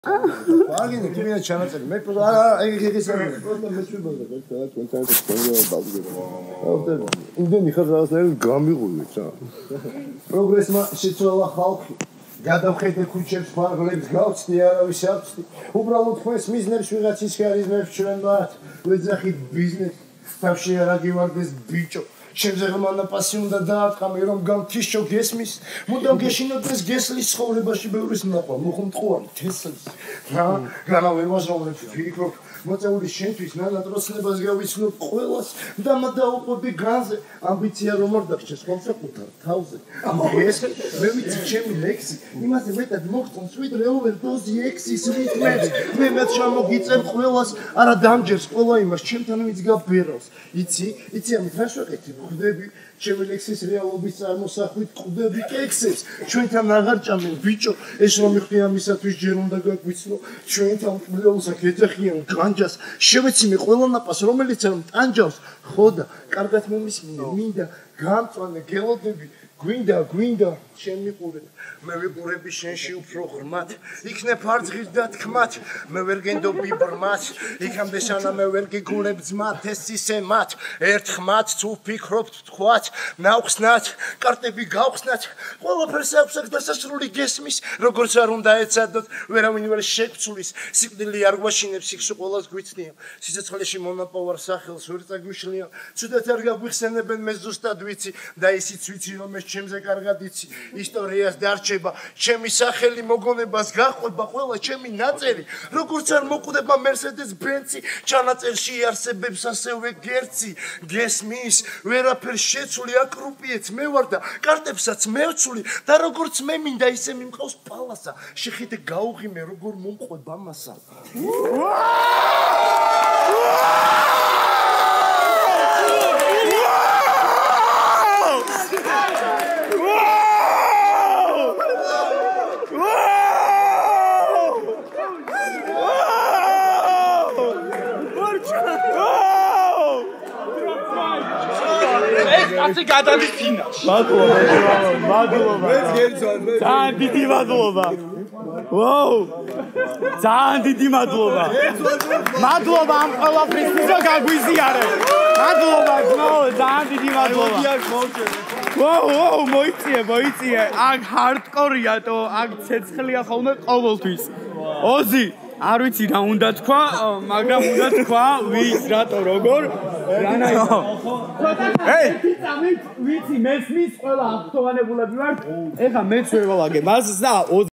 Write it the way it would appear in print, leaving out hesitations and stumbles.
Bargain, give me a chance. Make for I get this. იმდენი ხალხი გამიღულეთ რა. პროგრესმა შეცვალა ხალხი. გადავხედე ქუჩებს, ფარგლებს, გავწდი არავის აღწდი. უბრალოდ თქვენს მიზნებს ვიღაცის ხარიზმებს ჩვენბათ. ვეძახით ბიზნეს. თავში არა გივარდეს ბიჭო. Ჩემზე მანაპასი უნდა დაარტყამე რომ გამთიშო გესმის მუდამ გეშინოდეს გესლის ცხოვრებაში ბევრის ნაყვა მოხმტყუარი თესლის რა განავერვაზრობ ფიქრობ მოწეული შენთვის ნანატროცნებას გავიცნობ ყველას და მადაუყვები განზე ამბიცია რომ არ დაგჭირს კონსაკუთარ თავზე ეს მე ვიცი ჩემი ლექსი იმაზე მეტად მოგწონს ვიდრე ოვერდოზი ექსის რიტმებს მე მე ჩამოგიწევ ყველას არა დამჯერს ყველა იმას ჩემთან ვიც გაბერავს იცი ამით რა შევეკეთებ ხვდები ჩემი ლექსის რეალობის წარმოსახვით ხვდები კექსებს ჩვენთან აღარ ჭამენ ბიჭო ეს რომ მიხდი ამისათვის ჯერ უნდა გაგვიცნო ჩვენთან ყველასა გეძახიან განჯას შევეციმე ყველანაყას რომელიც არ ტანჯავს ხო და კარგად მომისმინე მინდა გამწვანე გელოდები გვინდა ჩემი ყურე მე ვიყურები შენში უფრო ღრმად იქნებ არძღირ და თქმად მე ვერ გენდობი ბრმად იქამდე სანამ მე ვერ გიგულებ ძმად ეს ისე მათ ერთხმად თუ ვფიქრობთ თქვათ ნავხსნათ კარტები გავხსნათ ყველაფერს აქვს აქ დასასრული გესმის როგორც არ უნდა ეცადოთ ვერავინ ვერ შეგცulis სიკვდილი არ გვაშინებს იქ ყველას გვიცნია სიცოცხლეში მონაპოვარ სახელს ვერ წაგვიშლია ცუდად არ გაგვიხსენებენ მე ზუსტად ვიცი და ისიც ვიცი რომ ეს ჩემზე კარგად იცი ისტორიას დარჩება ჩემი სახელი მოგონებას გაყვება ყველა ჩემი ნაწერი როგორც არ მოკვდება Mercedes Benz ჩანაწერში არსებებს ასევე გერცი გესმის ვერაფერს შეცვლი აკრუპიეც მე ვარ და კარტებსაც მევცვლი და როგორც მე მინდა ისე მიმყავს პალასა შეხედე გაუღიმე როგორ მომყვება მასა Აცი გადადის ფინალში. მადლობა. მეც გერწვარ. ძალიან დიდი მადლობა. ვაუ. ძალიან დიდი მადლობა. მადლობა ამ ყველაფრისთვის რომ გაგვიზიარე. მადლობა ძმაო, ძალიან დიდი მადლობა. ვაუ, მოიწიე. აქ ჰარდკორია თო, აქ ცეცხლია ხოლმე ყოველთვის. ოზი არ ვიცი რა უნდა თქვა, მაგრამ უნდა თქვა ვის რატო როგორ რანაირად ჰეი ვიცი მესმის ყველა აღთოვანებულები ვართ ეხა მეც ვევალაგე მას და